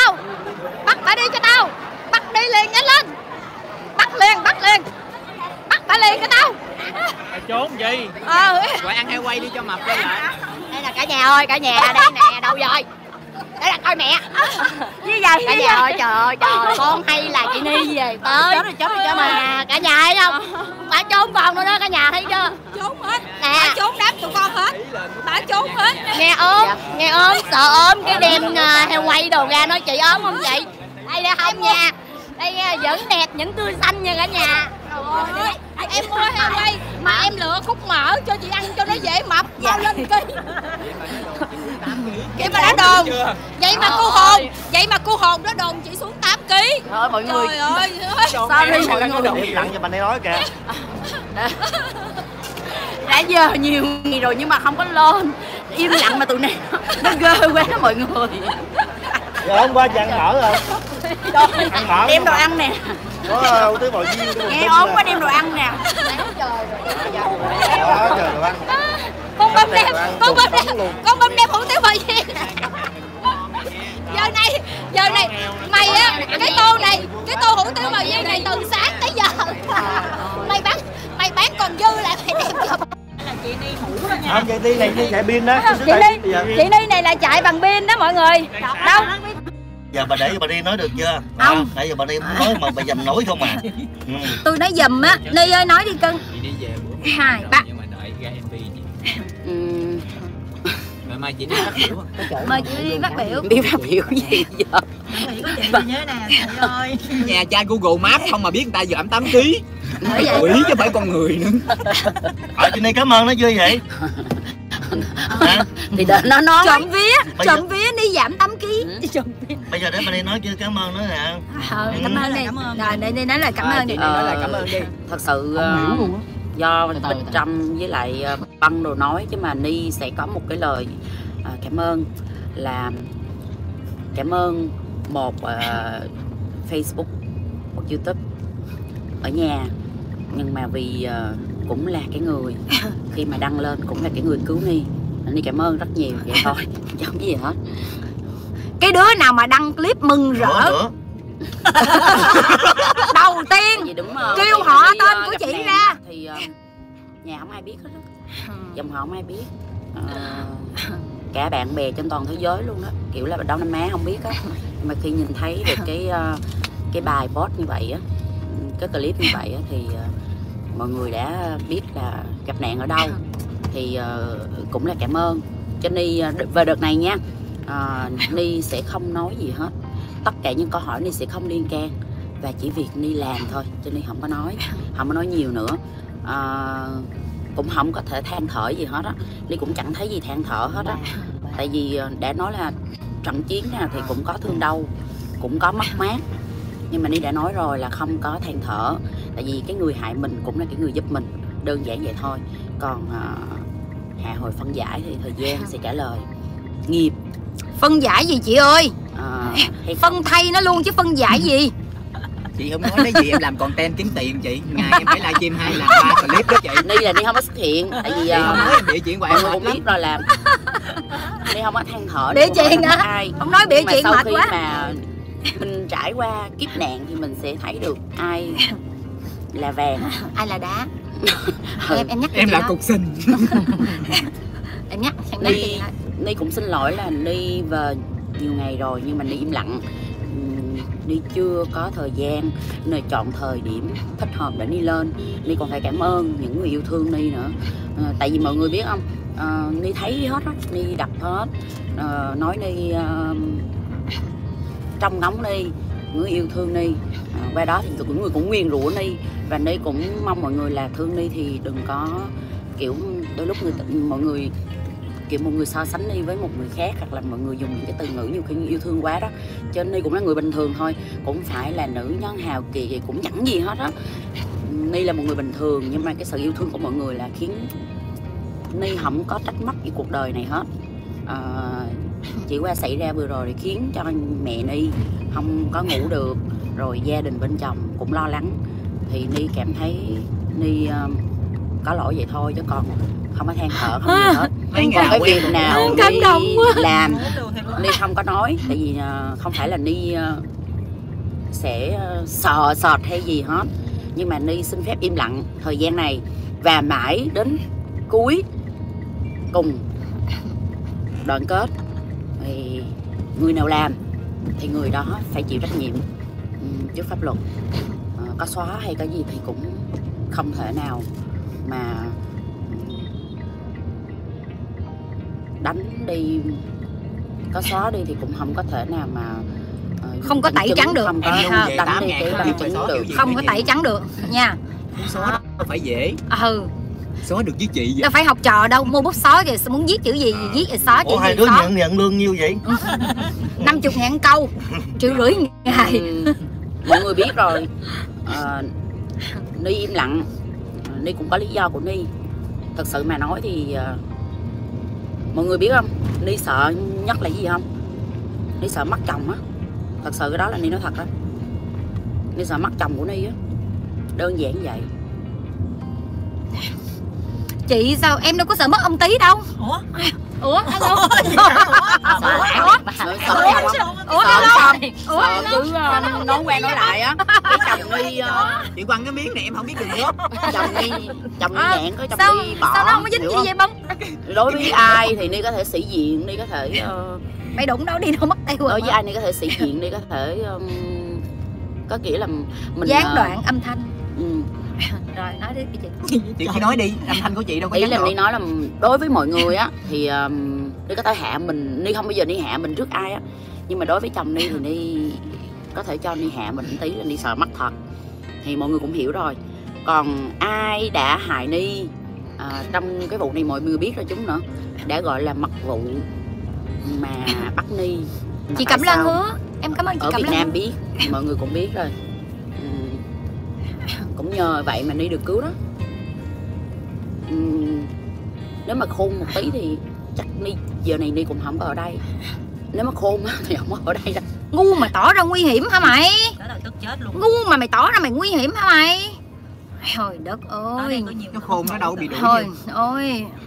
tao. Bắt bà đi cho tao. Bắt đi liền, nhanh lên. Bắt liền. Bắt bà liền cho tao. Trốn gì? Gọi ăn heo quay đi cho mập đây lại. Đây là cả nhà ơi, cả nhà đây nè, đâu rồi? Đây là coi mẹ. Như vậy Cả nhà ơi, trời ơi, con hay là chị Ni về tới. Chết rồi Mà cả nhà thấy không? Bà trốn còn nữa đó, cả nhà thấy chưa? trốn hết. Nè, Bà trốn đám tụi con hết. Bà trốn hết. nghe ốm, sợ ốm cái đem heo quay đồ ra nói chị ốm không vậy? Đây là không nha. Đây vẫn đẹp, vẫn tươi xanh nha cả nhà. Trời ơi, em mua heo quay mà em lựa khúc mỡ cho chị ăn cho nó dễ mập. Bao lên ký. Vậy mà đã đồn. Vậy mà cô hồn nó đồn chị xuống 8 kg. Thôi mọi người. Trời ơi. Sorry mọi người. Im lặng cho bà này nói kìa. Đã giờ nhiều ngày rồi nhưng mà không có lên. Im lặng mà tụi này nó ghê quá đó mọi người. Rồi hôm qua chị ăn mỡ rồi. Ăn mỡ. Đem đồ ăn nè. Có tới bò viên. Nghe ốm quá đem đồ ăn nè. Trời đồ ăn. Con bấm đem hủ tiếu bò viên. Giờ này mày á, cái tô hủ tiếu bò viên này từ sáng tới giờ mày bán còn dư lại mày đem cho Chị Ni này đi chạy pin đó. Chị Ni này là chạy bằng pin đó mọi người. Đâu? Giờ bà để cho bà đi nói được chưa? Không. Nãy giờ bà đi nói mà bà dầm nói không à. Tôi nói giùm á. Ni ơi nói đi cưng. Chị đi về bữa 2, 3. nhưng mà đợi ra MV chị. Ngày mai chị đi phát biểu. Mời chị đi phát biểu. Đi phát biểu gì giờ? Nhớ nè chị ơi. Nhà trai Google Maps không mà biết người ta giảm 8 kg. Quỷ chứ phải con người nữa. Chị Ni cảm ơn nó chưa vậy? Thì đợi nó nói. Trộm vía đi giảm 8 kg. Bây giờ để bà đi nói chưa cảm ơn nó nè. Cảm ơn đi. Rồi đi nói là cảm ơn đi. Nói là cảm ơn đi. Thật sự do Bích Trâm với lại Băng đồ nói chứ mà Ni sẽ có một cái lời cảm ơn là cảm ơn một Facebook, một YouTube ở nhà, nhưng mà vì cũng là cái người khi mà đăng lên cũng là cái người cứu Ni. Ni cảm ơn rất nhiều vậy thôi, chẳng gì hết. Cái đứa nào mà đăng clip mừng rỡ đầu tiên kêu họ tên của chị ra thì nhà không ai biết hết đó. Dòng họ không ai biết, cả bạn bè trên toàn thế giới luôn đó, kiểu là Đông Nam Á không biết á. Nhưng mà khi nhìn thấy được cái bài post như vậy á, cái clip như vậy á, thì mọi người đã biết là gặp nạn ở đâu. Thì cũng là cảm ơn cho Ni về đợt này nha. Ni sẽ không nói gì hết, tất cả những câu hỏi Ni sẽ không liên can và chỉ việc Ni làm thôi, cho Ni không có nói nhiều nữa. Cũng không có thể than thở gì hết á, Ni cũng chẳng thấy gì than thở hết á. Tại vì đã nói là trận chiến nào thì cũng có thương đau, cũng có mất mát, nhưng mà Ni đã nói rồi là không có than thở. Tại vì cái người hại mình cũng là cái người giúp mình, đơn giản vậy thôi. Còn hạ hồi phân giải thì thời gian sẽ trả lời. Nghiệp phân giải gì chị ơi? Phân thay nó luôn chứ phân giải gì. Chị không nói cái gì em làm content kiếm tiền chị. Ngày em phải livestream 2 lần 3 clip đó chị. Ni là Ni không có xuất hiện tại vì không nói em bịa chuyện của em cũng biết rồi làm. Ni không có than thở bịa chuyện hả? Ai Không nói bịa chuyện mệt quá. Mà mình trải qua kiếp nạn thì mình sẽ thấy được ai là vàng, ai là đá. Em nhắc em là cục sình. Em nhắc Ni cũng xin lỗi là Ni về nhiều ngày rồi nhưng mà Ni im lặng. Ni chưa có thời gian nên chọn thời điểm thích hợp để Ni lên. Ni còn phải cảm ơn những người yêu thương Ni nữa. Tại vì mọi người biết không, Ni thấy hết á, Ni đọc hết, nói Ni trong ngóng Ni, người yêu thương Ni. Qua đó thì tụi người cũng nguyền rủa Ni, và Ni cũng mong mọi người là thương Ni thì đừng có kiểu đôi lúc mọi người kiểu một người so sánh Ni với một người khác, hoặc là mọi người dùng những cái từ ngữ nhiều khi yêu thương quá đó. Cho nên Ni cũng là người bình thường thôi, cũng phải là nữ nhân hào kỳ gì cũng chẳng gì hết á. Ni là một người bình thường nhưng mà cái sự yêu thương của mọi người là khiến Ni không có trách móc gì cuộc đời này hết. Chỉ qua xảy ra vừa rồi thì khiến cho mẹ Ni không có ngủ được, rồi gia đình bên chồng cũng lo lắng, thì Ni cảm thấy Ni có lỗi vậy thôi, chứ còn không có than thở không gì hết. Còn cái việc nào Ni làm Ni không có nói, tại vì không phải là Ni sẽ sợ sệt hay gì hết, nhưng mà Ni xin phép im lặng thời gian này và mãi đến cuối cùng đoạn kết thì người nào làm thì người đó phải chịu trách nhiệm trước pháp luật. Có xóa hay cái gì thì cũng không thể nào mà đánh đi, có xóa đi thì cũng không có thể nào mà không có tẩy trắng được, không có đánh đi cái bằng chứng được, không có tẩy trắng được nha. Xóa đâu phải dễ. Xóa được với chị vậy. Đâu phải học trò đâu, mua bút xóa kìa, muốn viết chữ gì thì viết rồi xóa chữ gì. Hai đứa nhận lương nhiêu vậy? 50.000 câu, 1,5 triệu ngày. Mọi người biết rồi. Ni im lặng, Ni cũng có lý do của Ni. Thật sự mà nói thì mọi người biết không, Ni sợ nhất là gì không? Ni sợ mất chồng á. Thật sự cái đó là Ni nói thật đó. Ni sợ mất chồng của Ni á. Đơn giản vậy. Chị sao em đâu có sợ mất ông Tí đâu. Ủa đâu? Sợ chứ nói quen nói lại á. Cái chồng Ni chị quăng cái miếng này em không biết được nữa. Chồng Ni nhẹn có chồng Ni bỏ. Sao nó không có dính gì vậy bông? Đối với ai thì Ni có thể sĩ diện, Ni có thể mày đụng đâu đi đâu mất tay. Đối với ai Ni có thể sĩ diện, Ni có thể có nghĩa là mình gián đoạn âm thanh. Rồi nói đi chị. Chị chỉ nói đi, âm thanh của chị đâu có ý là Ni nói là đối với mọi người á thì Ni có thể hạ mình, Ni không bao giờ Ni hạ mình trước ai á, nhưng mà đối với chồng Ni thì Ni có thể cho Ni hạ mình tí là Ni sợ mất thật, thì mọi người cũng hiểu rồi. Còn ai đã hại Ni trong cái vụ này mọi người biết rồi chúng nữa, đã gọi là mật vụ mà bắt Ni. Chị Cẩm Lan hứa, em cảm ơn chị ở Cẩm Việt Lan. Nam biết, mọi người cũng biết rồi. Cũng nhờ vậy mà Ni được cứu đó. Nếu mà khôn một tí thì chắc Ni giờ này Ni cũng không ở đây. Nếu mà khôn thì không ở đây đâu. Ngu mà tỏ ra nguy hiểm hả mày? Đó là tức chết luôn. Ngu mà mày tỏ ra mày nguy hiểm hả mày? Trời đất ơi. Nó khôn nó đâu bị đuổi. Thôi ôi.